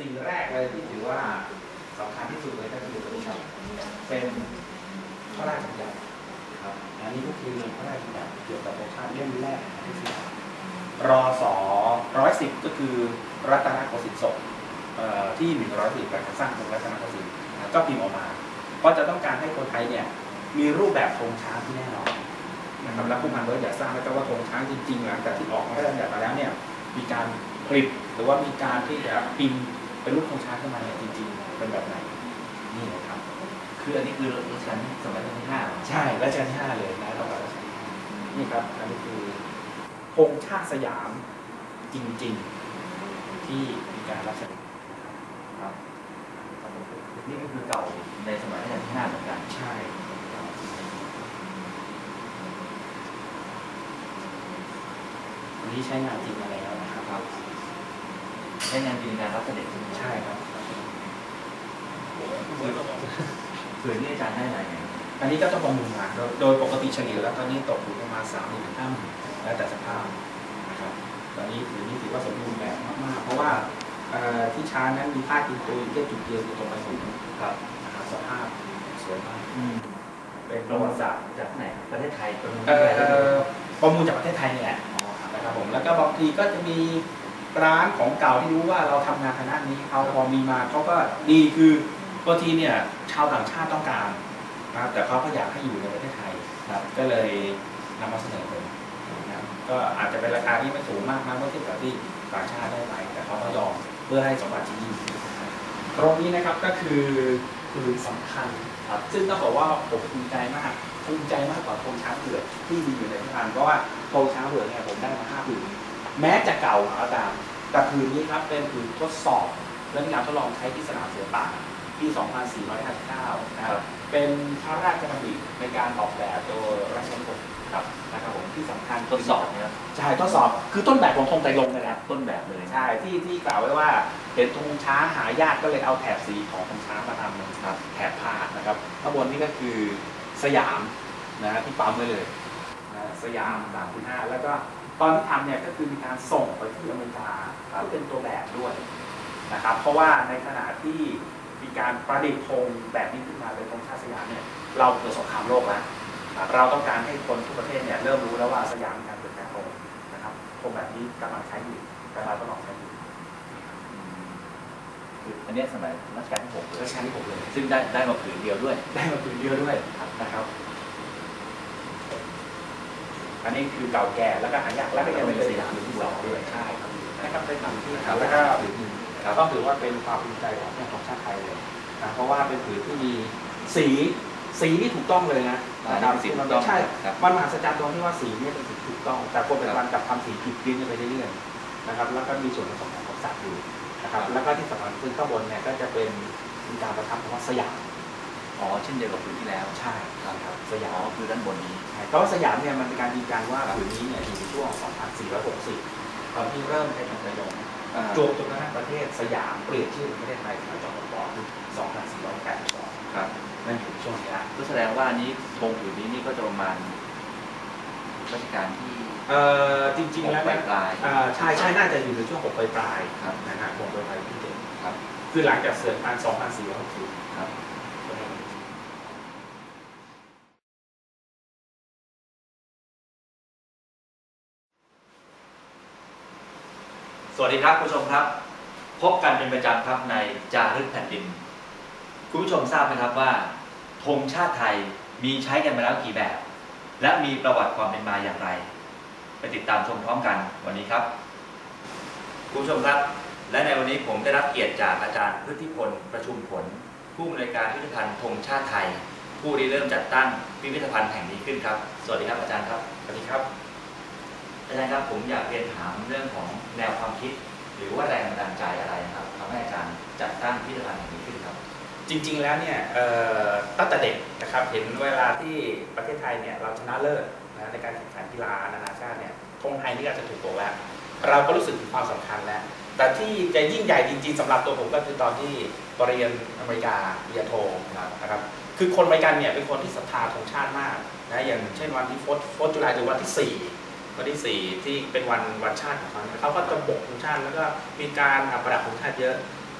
สิ่งแรกเลยที่ถือว่าสำคัญที่สุดเลยก็คือเป็นพระราชบัญญัติครับอันนี้ก็คือพระราชบัญญัติเกี่ยวกับธงชาติเล่มแรกที่สุดรศ110ก็คือรัตนโกสินทร์ศกที่110การสร้างกรุงรัตนโกสินทร์ก็พิมพ์ออกมาเพราะจะต้องการให้คนไทยเนี่ยมีรูปแบบธงช้างที่แน่นอนนะครับแล้วผู้พันก็อยากสร้างไว้ว่าธงช้างจริงๆหลังจากที่ออกมาได้บัญญัติมาแล้วเนี่ยมีการผลิตหรือว่ามีการที่จะพิมพ์เป็นรูปธงช้างขึ้นมาเนี่ยจริงๆเป็นแบบไหนนี่นะครับคืออันนี้คือรัชกาลที่สมัยรัชกาลที่5ใช่รัชกาลที่5เลยนะต่อไปรัชกาลที่5นี่ครับอันนี้คือธงชาติสยามจริงๆที่มีการรับเสด็จครับนี่ก็คือเก่าในสมัยรัชกาลที่5เหมือนกันใช่อันนี้ใช้งานจริงมาแล้วนะครับใช้งานจริงในการรับเสด็จใช่ครับส่วนนี้อาจารย์ได้อะไรไงอันนี้ก็ต้องประมูลมาโดยปกติเฉลี่ยแล้วตอนนี้ตกอยู่ประมาณ30,000-50,000แล้วแต่สภาพนะครับตอนนี้ถือว่าสมบูรณ์แบบมากๆเพราะว่าที่ช้านั้นมีผ้ากินตัวแค่จุดเดียวอยู่ตรงไปสุดครับนะครับสภาพสวยมากเป็นประวัติศาสตร์จากไหนประเทศไทยประมูลจากประเทศไทยนี่แหละนะครับผมแล้วก็บางทีก็จะมีร้านของเก่าที่รู้ว่าเราทำงานทางด้านนี้เขาพอมีมาเขาก็ดีคือบางทีเนี่ยชาวต่างชาติต้องการนะแต่เขาก็อยากให้อยู่ในประเทศไทยครับก็เลยนำมาเสนอเลยนะก็อาจจะเป็นราคาที่ไม่สูงมากนะเมื่อเทียบกับที่ต่างชาติได้ไปแต่เขาก็ยอมเพื่อให้สมบัติที่ยิ่งตรงนี้นะครับก็คือสำคัญครับซึ่งต้องบอกว่าผมภูมิใจมากกว่าธงช้างเผือกที่มีอยู่ในพิพิธภัณฑ์เพราะว่าธงช้างเผือกเนี่ยผมได้มา5 ผืนแม้จะเก่าก็ตามแต่ผืนนี้ครับเป็นผืนทดสอบและมีการทดลองใช้ที่สนามเสือป่าปี 2459 นะครับเป็นพระราชดำริในการออกแบบโดยรัชกาลที่ 6ครับนะครับผมที่สำคัญทดสอบนะครับใช่ทดสอบคือต้นแบบของธงไตรรงค์เลยนะต้นแบบเลยใช่ที่กล่าวไว้ว่าเห็นธงช้างหายากก็เลยเอาแถบสีของธงช้างมาทำนะครับแถบผ้านะครับข้างบนนี่ก็คือสยามนะที่ปั๊มไว้เลยสยาม3/5แล้วก็ตอนที่ทำเนี่ยก็คือมีการส่งไปที่อเมริกาเพื่อเป็นตัวแบบด้วยนะครับเพราะว่าในขณะที่มีการประดิษฐ์ธงแบบนี้ขึ้นมาเป็นธงชาติสยามเนี่ยเราเกิดสงครามโลกแล้วเราต้องการให้คนทุกประเทศเนี่ยเริ่มรู้แล้วว่าสยามมีการเปลี่ยนแปลงธงนะครับธงแบบนี้กำลังใช้อยู่กำลังทดลองใช้อยู่อันนี้สมัยรัชกาลที่ 6 รัชกาลที่ 6เลยซึ่งได้มาผืนเดียวด้วยนะครับอันนี้คือเก่าแก่แล้วก็หายากแล้วก็ยังเป็นสยามที่2ด้วยใช่ครับนะครับเป็นผืนที่แล้วก็ต้องถือว่าเป็นความภูมิใจของชาติไทยเลยนะเพราะว่าเป็นผืนที่มีสีที่ถูกต้องเลยนะสีถูกต้องใช่มันมหัศจรรย์ตรงที่ว่าสีนี่เป็นสีถูกต้องแต่คนเป็นวันกับทำสีผิดดิ้นไปเรื่อยๆนะครับแล้วก็มีส่วนผสมของสัตว์อยู่นะครับแล้วก็ที่สำคัญคือข้างบนเนี่ยก็จะเป็นมีการประทับคำว่าสยามเช่นเดียวกับผืนที่แล้วใช่ครับสยามคือด้านบนนี้เพราะว่าสยามเนี่ยมันเป็นการยืนยันว่าผืนนี้เนี่ยอยู่ในช่วง 2460 ตอนที่เริ่มใช้ธงไตรรงค์จนกระทั่งประเทศสยามเปลี่ยนชื่อประเทศไทยเป็นจอมพล2482ครับนั่นคือช่วงนี้ก็แสดงว่านี้ธงผืนนี้นี่ก็จะประมาณรัชกาลที่จริงๆแล้วปลายใช่น่าจะอยู่ในช่วง6 ปลายนะฮะ6 ปลายที่7ครับคือหลังจากเสือกการ2460ครับสวัสดีครับผู้ชมครับพบกันเป็นประจำครับในจารึกแผ่นดินคุณผู้ชมทราบไหมครับว่าธงชาติไทยมีใช้กันมาแล้วกี่แบบและมีประวัติความเป็นมาอย่างไรไปติดตามชมพร้อมกันวันนี้ครับคุณผู้ชมครับและในวันนี้ผมได้รับเกียรติจากอาจารย์พฤทธิพลประชุมผลผู้อำนวยการพิพิธภัณฑ์ธงชาติไทยผู้ริเริ่มจัดตั้งพิพิธภัณฑ์แห่งนี้ขึ้นครับสวัสดีครับอาจารย์ครับสวัสดีครับอาจารย์ครับผมอยากเรียนถามเรื่องของแนวความคิดหรือว่าแรงบันดาลใจอะไรครับทำให้อาจารย์จัดตั้งพิพิธภัณฑ์แห่งนี้ขึ้นครับจริงๆแล้วเนี่ยตั้งแต่เด็กนะครับเห็นเวลาที่ประเทศไทยเนี่ยเราชนะเลิศนะในการแข่งขันกีฬานานาชาติเนี่ยธงไทยนี่ก็จะถูกโบกแล้วเราก็รู้สึกถึงความสำคัญแล้วแต่ที่จะยิ่งใหญ่จริงๆสำหรับตัวผมก็คือตอนที่ไปเรียนอเมริกาปริญญาโทนะครับคือคนอเมริกันเนี่ยเป็นคนที่ศรัทธาธงชาติมากนะอย่างเช่นวันที่4 จุลายหรือวันที่4ที่เป็นวันชาติของเขาก็จะโบกธงชาติแล้วก็มีการประดับธงชาติเยอะ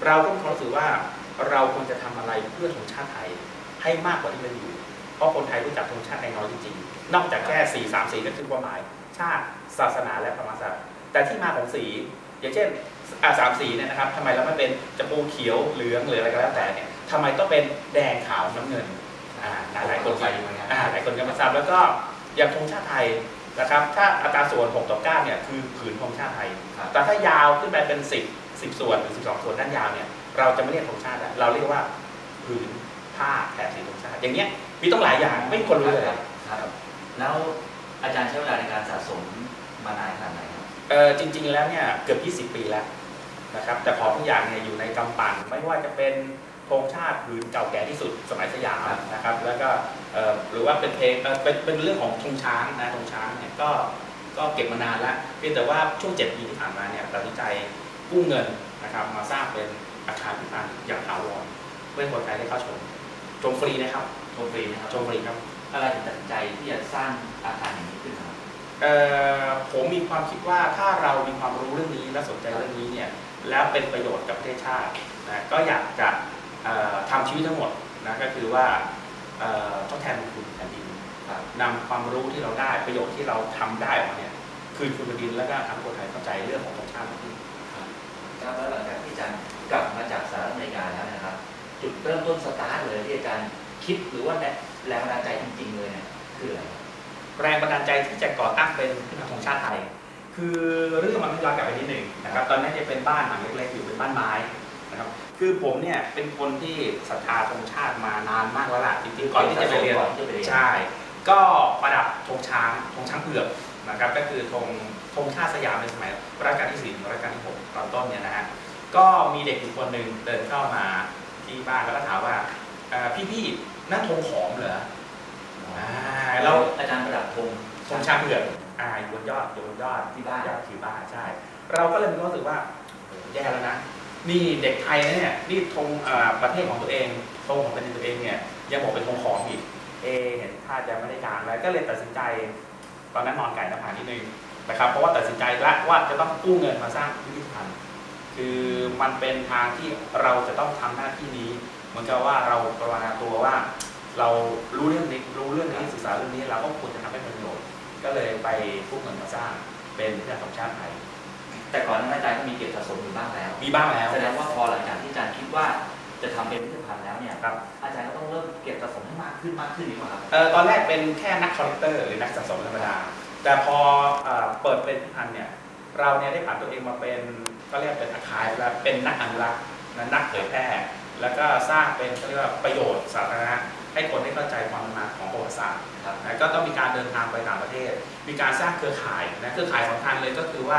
เราก็มีความรู้สึกว่าเราควรจะทำอะไรเพื่อธงชาติไทยให้มากกว่าที่เป็นอยู่เพราะคนไทยรู้จักธงชาติไทยน้อยจริงๆนอกจากแค่4-3 สีนั่นคือความหมายชาติศาสนาและพระมหากษัตริย์แต่ที่มาของสีอย่างเช่น3 สีเนี่ยนะครับทำไมเราไม่เป็นจะปูเขียวเหลืองหรืออะไรก็แล้วแต่เนี่ยทำไมต้องเป็นแดงขาวน้ำเงินหลายคนหลายคนก็มาทราบแล้วก็อย่างธงชาติไทยนะครับถ้าอัตราส่วน6:9เนี่ยคือผืนธงชาติไทยแต่ถ้ายาวขึ้นไปเป็น10ส่วนหรือ12 ส่วนด้านยาวเนี่ยเราจะไม่เรียกธงชาติเราเรียกว่าผืนผ้าแถบสีธงชาติอย่างเงี้ยมีต้องหลายอย่างไม่มีคนรู้เลยครับแล้วอาจารย์ใช้เวลาในการสะสมมานานขนาดไหนครับจริงๆแล้วเนี่ยเกือบ20 ปีแล้วนะครับแต่ของทุกอย่างเนี่ยอยู่ในกำปั่นไม่ว่าจะเป็นธงชาติผืนเก่าแก่ที่สุดสมัยสยามนะครับแล้วก็หรือว่าเป็นเพลงเป็นเรื่องของธงช้างนะธงช้างเนี่ยก็เก็บมานานแล้วเพียงแต่ว่าช่วง7 ปีที่ผ่านมาเนี่ยตัดสินใจกู้เงินนะครับมาสร้างเป็นอาคารพิพิธภัณฑ์อย่างถาวรเพื่อคนไทยได้เข้าชมฟรีนะครับชมฟรีนะครับชมฟรีครับอะไรถึงตัดสินใจที่จะสร้างอาคารอย่างนี้ขึ้นมาผมมีความคิดว่าถ้าเรามีความรู้เรื่องนี้และสนใจเรื่องนี้เนี่ยแล้วเป็นประโยชน์กับประเทศชาตินะก็อยากจะทำชีวิตทั้งหมดนะก็คือว่าทดแทนบุญคุณแผ่นดินนำความรู้ที่เราได้ประโยชน์ที่เราทำได้ออกมาเนี่ยคืนคุณแผ่นดินแล้วก็ทำคนไทยเข้าใจเรื่องของธงชาติมากขึ้นครับแล้วหลังจากที่อาจารย์กลับมาจากสหรัฐอเมริกาแล้วนะครับจุดเริ่มต้นสตาร์ทเลยที่อาจารย์คิดหรือว่าแรงบันดาลใจจริงๆเลยเนี่ยคืออะไรแรงบันดาลใจที่จะก่อตั้งเป็นขึ้นมาธงชาติไทยคือเรื่องมันย้อนกลับไปนิดหนึ่งนะครับตอนนั้นจะเป็นบ้านหลังเล็กๆอยู่เป็นบ้านไม้นะครับคือผมเนี่ยเป็นคนที่ศรัทธาธงชาติมานานมากแล้วล่ะจริงๆก่อนที่จะไปเรียนใช่ก็ประดับธงช้างเผือกนะครับก็คือธงชาติสยามในสมัยรัชกาลที่4 รัชกาลที่6ตอนต้นเนี่ยนะฮะก็มีเด็กอีกคนหนึ่งเดินเข้ามาที่บ้านแล้วก็ถามว่าพี่นั่นธงขอมเหรอแล้วอาจารย์ประดับธงช้างเผือกอยู่บนยอดที่บ้านยอดถือบ้านใช่เราก็เลยมีความรู้สึกว่าแย่แล้วนะนี่เด็กไทยนะเนี่ยนี่ธงประเทศของตัวเองธงของประเทศตัวเองเนี่ยยังบอกเป็นธงขอมอีกเห็นท่าจะไม่ได้การแล้วก็เลยตัดสินใจตอนนั้นนอนไก่หน้าผานิดนึงนะครับเพราะว่าตัดสินใจแล้วว่าจะต้องกู้เงินมาสร้างพิพิธภัณฑ์คือมันเป็นทางที่เราจะต้องทำหน้าที่นี้เหมือนกับว่าเราประมาณตัวว่าเรารู้เรื่องนี้ศึกษาเรื่องนี้เราก็ควรจะทำให้ประโยชน์ก็เลยไปกู้เงินมาสร้างเป็นพิพิธภัณฑ์ธงชาติไทยแต่ก่อนนั้นอาจารย์ก็มีเก็บสะสมอยู่บ้างแล้วแสดงว่าพอหลังจากที่อาจารย์คิดว่าจะทำเป็นพิพิธภัณฑ์แล้วเนี่ยครับอาจารย์ก็ต้องเริ่มเก็บสะสมให้มากขึ้นดีกว่าครับตอนแรกเป็นแค่นักคอลเลกเตอร์หรือนักสะสมธรรมดาแต่พอเปิดเป็นพิพิธภัณฑ์เนี่ยเราเนี่ยได้ผ่านตัวเองมาเป็นก็เรียกเป็นอาคายแล้วเป็นนักอนุรักษ์นักเผยแพร่แล้วก็สร้างเป็นเรียกว่าประโยชน์สาธารณะให้คนได้เข้าใจความเป็นมาของประวัติศาสตร์ก็ต้องมีการเดินทางไปต่างประเทศมีการสร้างเครือข่ายนะเครือข่ายสำคัญเลยก็คือว่า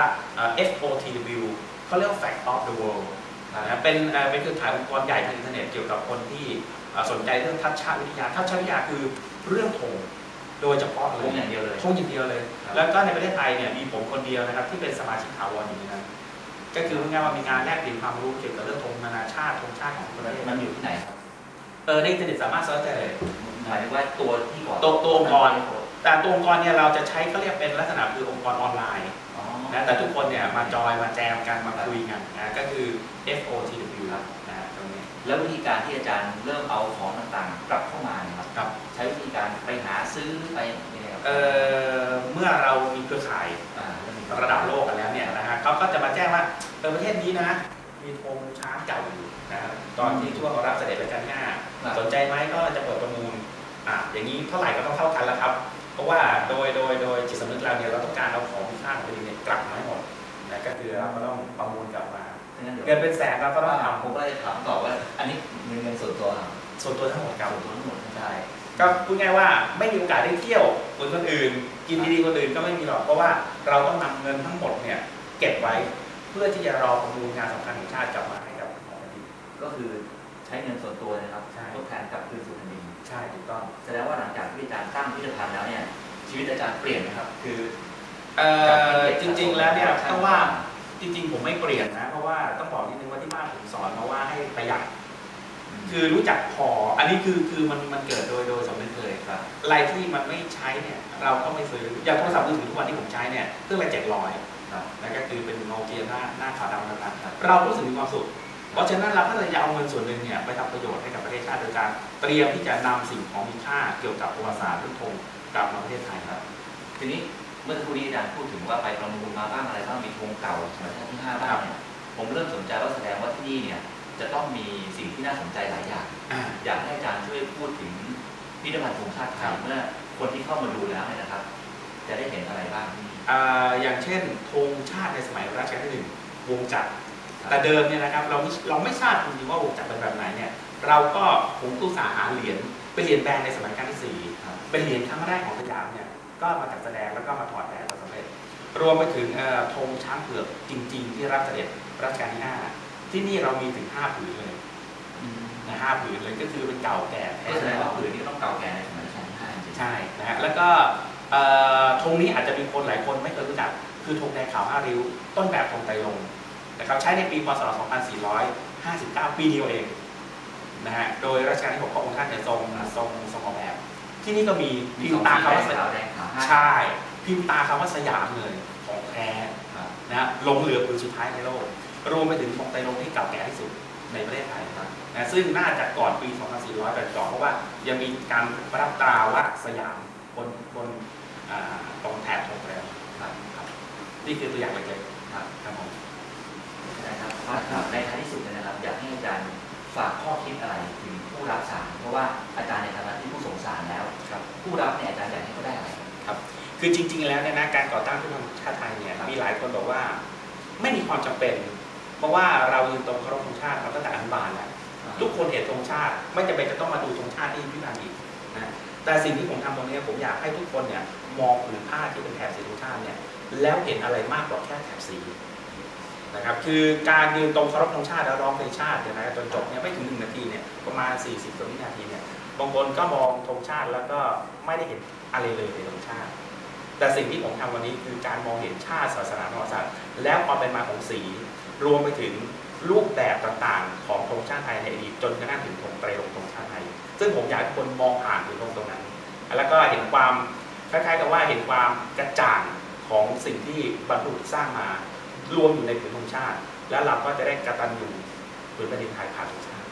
FOTW เขาเรียกว่า Fact of the World เป็นเครือข่ายองค์กรใหญ่ทางอินเทอร์เน็ตเกี่ยวกับคนที่สนใจเรื่องทัศนวิทยาคือเรื่องธงโดยเฉพาะเลยธงอย่างเดียวเลยแล้วก็ในประเทศไทยเนี่ยมีผมคนเดียวนะครับที่เป็นสมาชิกถาวรอยู่ในนั้นก็คือง่ายว่ามีงานแลกเปลี่ยนความรู้เกี่ยวกับเรื่องธงนานาชาติธงชาติของประเทศมันอยู่ที่ไหนครับในอินเทอร์เน็ตสามารถเซิร์ชได้เลยหมายถึงว่าตัวที่ก่อนตัวองค์กรแต่ตัวองค์กรเนี่ยเราจะใช้เขาเรียกเป็นลักษณะคือองค์กรออนไลน์นะแต่ทุกคนเนี่ยมาจอยมาแจมกันมาคุยกันนะก็คือ FOTW นะตรงนี้แล้ววิธีการที่อาจารย์เริ่มเอาของต่างๆกลับเข้ามานะครับใช้วิธีการไปหาซื้อไปเมื่อเรามีเครือข่ายระดับโลกกันแล้วเนี่ยนะฮะเขาก็จะมาแจ้งว่าประเทศนี้นะมีธงช้างเก่าอยู่นะตอนที่ช่วงรับเสด็จรัชกาลที่ 5สนใจไหมก็จะเปิดประมูลอย่างนี้เท่าไหร่ก็ต้องเท่ากันแล้วครับเพราะว่าโดยจิตสำนึกเราเนี่ยเราต้องการเอาของมีค่าของประเทศกลับมาให้หมดนะก็คือเราก็ต้องประมูลกลับมาเงินเป็นแสนเราก็ต้องทำผมก็เลยถามต่อว่าอันนี้เงินส่วนตัวทั้งหมดครับส่วนตัวทั้งหมดใช่ก็พูดง่ายว่าไม่มีโอกาสได้เที่ยวเหมือนคนอื่นกินดีๆคนอื่นก็ไม่มีหรอกเพราะว่าเราต้องนำเงินทั้งหมดเนี่ยเก็บไว้เพื่อที่จะรอประมูลงานสำคัญของชาติกลับมาให้กับของแผ่นดินก็คือใช้เงินส่วนตัวนะครับทดแทนกลับคืนสู่แผ่นดินใช่ถูกต้องแสดงว่าหลังจากที่อาจารย์ตั้งพิพิธภัณฑ์แล้วเนี่ยชีวิตอาจารย์เปลี่ยนนะครับคือจริงๆแล้วเนี่ยต้องว่าจริงๆผมไม่เปลี่ยนนะเพราะว่าต้องบอกนิดนึงว่าที่บ้านผมสอนมาว่าให้ประหยัดคือรู้จักพออันนี้คือมันเกิดโดยสำนึกเลยครับอะไรที่มันไม่ใช้เนี่ยเราก็ไม่ซื้ออย่างโทรศัพท์มือถือทุกวันที่ผมใช้เนี่ยเครื่องละ700แล้วก็คือเป็นโนเกียหน้าขาวดำนะครับเรารู้สึกมีความสุขเพราะฉะนั้นเราก็เลยจะเอาเงินส่วนหนึ่งเนี่ยไปทำประโยชน์ให้กับประเทศชาติโดยการเตรียมที่จะนำสิ่งของมีค่าเกี่ยวกับประวัติศาสตร์เรื่องธงกลับมาประเทศไทยครับทีนี้เมื่อสักครู่นี้อาจารย์พูดถึงว่าไปประมูลมาบ้างอะไรบ้างมีธงเก่าสมัยรัชกาลที่ 5บ้างเนี่ยผมเริ่มสนใจว่าแสดงว่าที่นี่เนี่ยจะต้องมีสิ่งที่น่าสนใจหลายอย่างอยากให้อาจารย์ช่วยพูดถึงพิพิธภัณฑ์ธงชาติไทยเมื่อคนที่เข้ามาดูแล้วเนี่ยนะครับจะได้เห็นอะไรบ้างอย่างเช่นธงชาติในสมัยรัชกาลที่ 1วงจักรแต่เดิมเนี่ยนะครับเราไม่ทราบจริงๆว่าวงจักรเป็นแบบไหนเนี่ยเราก็ผมตู้สาหาเหรียญเป็นเหรียญแบนในสมัยรัชกาลที่ 4เป็นเหรียญครั้งแรกของสยามเนี่ยก็มาจัดแสดงแล้วก็มาถอดแบบสำเร็จรวมไปถึงธงช้างเผือกจริงๆที่รับเสด็จรัชกาลที่ 5ที่นี่เรามีถึง5 ผืนเลยนะ5 ผืนเลยก็คือเป็นเก่าแก่แสดงว่าผืนนี้ต้องเก่าแก่ในสมัยรัชกาลที่ 5ใช่นะฮะแล้วก็ธงนี้อาจจะมีคนหลายคนไม่เคยรู้จักคือธงแดงขาว5 ริ้วต้นแบบธงไตรรงค์นะครับใช้ในปีพ.ศ. 2459 ปีเดียวเองนะฮะโดยรัชกาลที่ 6พระองค์ท่านเนี่ยทรงออกแบบที่นี่ก็มีพิมพ์ตาคำว่าใช่พิมพ์ตาคำว่าสยามเลยของแท้นะลงเหลือผืนสุดท้ายในโลกรวมไปถึงธงไตรรงค์ที่เก่าแก่ที่สุดในประเทศไทยนะซึ่งน่าจะก่อนปี 2482เพราะว่ายังมีการประดับตราว่าสยามบนตรงแถบธงไตรรงค์ครับนี่คือตัวอย่างเล็กๆครับผมนะครับในท้ายที่สุดนะครับอยากให้อาจารย์ฝากข้อคิดอะไรถึงผู้รับสารเพราะว่าอาจารย์ในฐานะที่ผู้ส่งสารแล้วผู้รับเนี่ยอาจารย์อยากให้เขาได้อะไรครับคือจริงๆแล้วเนี่ยนะการก่อตั้งพิพิธภัณฑ์ชาติไทยเนี่ยมีหลายคนบอกว่าไม่มีความจำเป็นเพราะว่าเรายืนตรงเคารพธงชาติมาตั้งแต่อนุบาลแล้วทุกคนเห็นธงชาติไม่จำเป็นจะต้องมาดูธงชาติที่พิพิธภัณฑ์อีกนะแต่สิ่งที่ผมทำตรงนี้ผมอยากให้ทุกคนเนี่ยมองผืนผ้าที่เป็นแถบสีธงชาติเนี่ยแล้วเห็นอะไรมากกว่าแค่แถบสีนะครับคือการยืนตรงเคารพธงชาติแล้วร้องเพลงชาติเนี่ยนะจนจบเนี่ยไม่ถึง1 นาทีเนี่ยประมาณ40 กว่าวินาทีเนี่ยบางคนก็มองธงชาติแล้วก็ไม่ได้เห็นอะไรเลยในธงชาติแต่สิ่งที่ผมทำวันนี้คือการมองเห็นชาติศาสนาประวัติศาสตร์แล้วความเป็นมาของสีรวมไปถึงรูปแบบต่างๆของธงชาติไทยในอดีตจนกระทั่งถึงธงไตรรงค์ธงชาติไทยซึ่งผมอยากให้คนมองผ่านถึงตรงนั้นแล้วก็เห็นความคล้ายๆกับว่าเห็นความกระจ่างของสิ่งที่บรรพบุรุษสร้างมารวมอยู่ในผืนธงชาติแล้วเราก็จะได้กตัญญูผืนแผ่นดินไทยผ่านธงชาติ